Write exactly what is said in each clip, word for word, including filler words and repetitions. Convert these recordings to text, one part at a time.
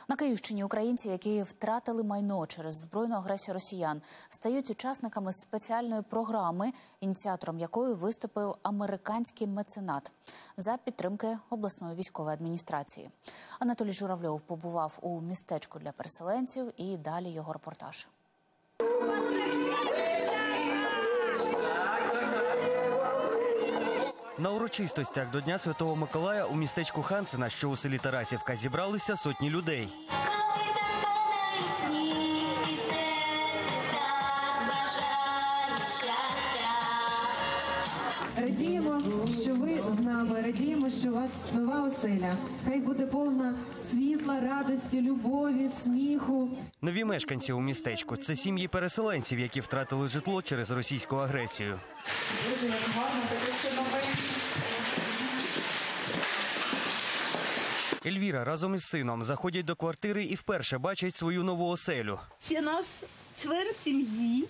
На Київщині українці, які втратили майно через збройну агресію росіян, стають учасниками спеціальної програми, ініціатором якої виступив американський меценат за підтримки обласної військової адміністрації. Анатолій Журавльов побував у містечку для переселенців і далі його репортаж. На урочистостях до Дня Святого Миколая у містечку Хансена, що у селі Тарасівка, зібралися сотні людей. Радіємо, що ви з нами, радіємо, що у вас нова оселя. Хай буде повна світла, радості, любові, сміху. Нові мешканці у містечку – це сім'ї переселенців, які втратили житло через російську агресію. Дуже гарно, таке все нове. Ельвіра разом із сином заходять до квартири і вперше бачать свою нову оселю. Це наш член сім'ї.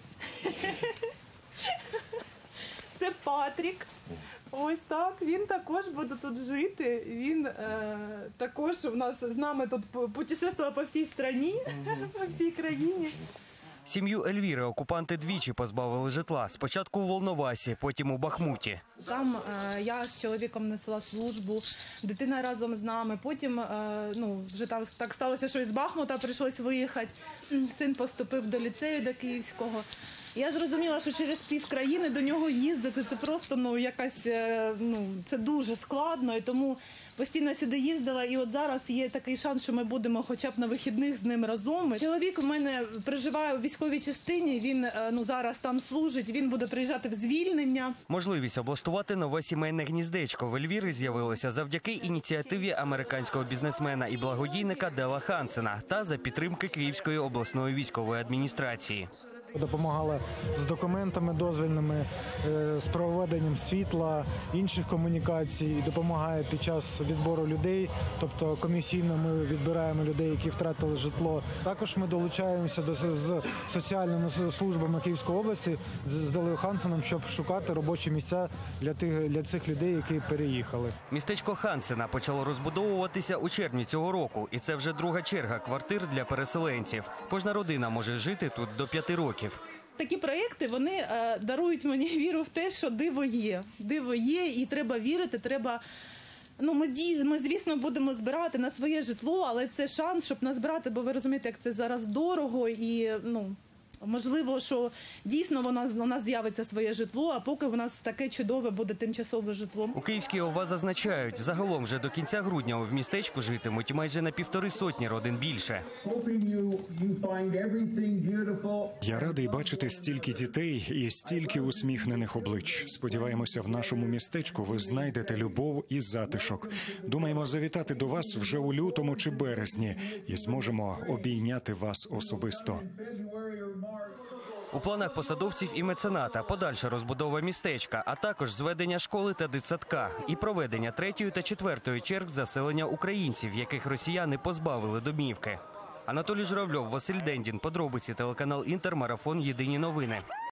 Це Патрік. Ось так, він також буде тут жити. Він е, також у нас з нами тут путешествував по всій країні, по всій країні. Сім'ю Ельвіри окупанти двічі позбавили житла. Спочатку у Волновасі, потім у Бахмуті. Там е, я з чоловіком несла службу, дитина разом з нами. Потім е, ну, вже так, так сталося, що із Бахмута прийшлось виїхати. Син поступив до ліцею, до Київського. Я зрозуміла, що через пів країни до нього їздити, це просто ну, якась, ну, це дуже складно, і тому постійно сюди їздила, і от зараз є такий шанс, що ми будемо хоча б на вихідних з ним разом. Чоловік у мене проживає у військовій частині, він ну, зараз там служить, він буде приїжджати в звільнення. Можливість облаштувати нове сімейне гніздечко в Ельвірі з'явилося завдяки ініціативі американського бізнесмена і благодійника Дела Хансена та за підтримки Київської обласної військової адміністрації. Допомагала з документами дозвільними, з проведенням світла, інших комунікацій, і допомагає під час відбору людей, тобто комісійно ми відбираємо людей, які втратили житло. Також ми долучаємося до, з соціальними службами Київської області, з Делою Хансеном, щоб шукати робочі місця для, тих, для цих людей, які переїхали. Містечко Хансена почало розбудовуватися у червні цього року, і це вже друга черга квартир для переселенців. Кожна родина може жити тут до п'яти років. Такі проєкти, вони е, дарують мені віру в те, що диво є. Диво є, і треба вірити, треба... Ну, ми, ми, звісно, будемо збирати на своє житло, але це шанс, щоб назбирати, бо ви розумієте, як це зараз дорого і, ну, можливо, що дійсно вона, у нас з'явиться своє житло, а поки у нас таке чудове буде тимчасове житло. У Київській ОВА зазначають, загалом вже до кінця грудня в містечку житимуть майже на півтори сотні родин більше. Я радий бачити стільки дітей і стільки усміхнених облич. Сподіваємося, в нашому містечку ви знайдете любов і затишок. Думаємо завітати до вас вже у лютому чи березні і зможемо обійняти вас особисто. У планах посадовців і мецената подальша розбудова містечка, а також зведення школи та дитсадка і проведення третьої та четвертої черг заселення українців, яких росіяни позбавили домівки. Анатолій Журавльов, Василь Дендін. Подробиці, телеканал Інтер, марафон «Єдині новини».